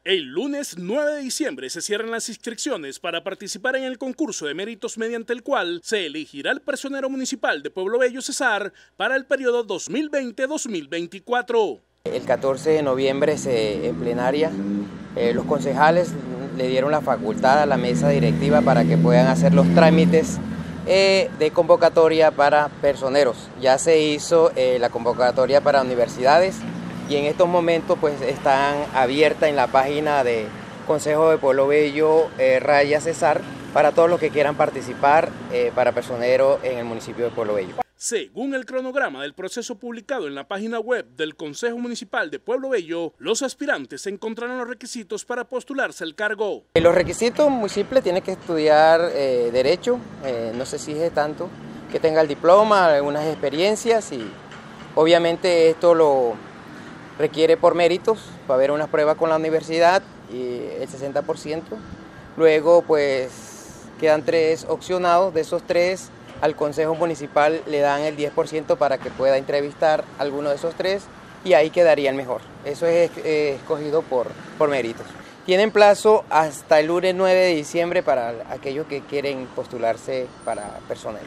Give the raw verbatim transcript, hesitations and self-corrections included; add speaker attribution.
Speaker 1: El lunes nueve de diciembre se cierran las inscripciones para participar en el concurso de méritos mediante el cual se elegirá el personero municipal de Pueblo Bello Cesar para el periodo dos mil veinte a dos mil veinticuatro.
Speaker 2: El catorce de noviembre se, en plenaria eh, los concejales le dieron la facultad a la mesa directiva para que puedan hacer los trámites eh, de convocatoria para personeros. Ya se hizo eh, la convocatoria para universidades y en estos momentos pues están abiertas en la página de Consejo de Pueblo Bello eh, Raya Cesar para todos los que quieran participar eh, para personero en el municipio de Pueblo Bello.
Speaker 1: Según el cronograma del proceso publicado en la página web del Consejo Municipal de Pueblo Bello, los aspirantes encontrarán los requisitos para postularse al cargo.
Speaker 2: Los requisitos muy simples, tiene que estudiar eh, Derecho, eh, no se exige tanto, que tenga el diploma, algunas experiencias y obviamente esto lo requiere por méritos, va a haber una prueba con la universidad y el sesenta por ciento. Luego pues quedan tres opcionados, de esos tres al Consejo Municipal le dan el diez por ciento para que pueda entrevistar a alguno de esos tres y ahí quedaría el mejor. Eso es eh, escogido por, por méritos. Tienen plazo hasta el lunes nueve de diciembre para aquellos que quieren postularse para personal.